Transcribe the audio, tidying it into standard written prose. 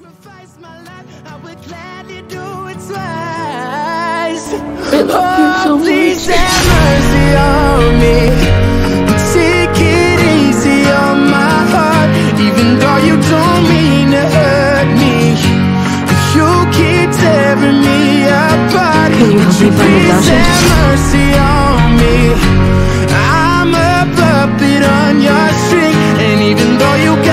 sacrifice my life, I would gladly do it twice. I love you so Please much. have mercy on me. Take it easy on my heart, even though you don't mean to hurt me. You keep tearing me apart. Can you help me find Please Natasha? have mercy on me. I'm a puppet on your string, and even though you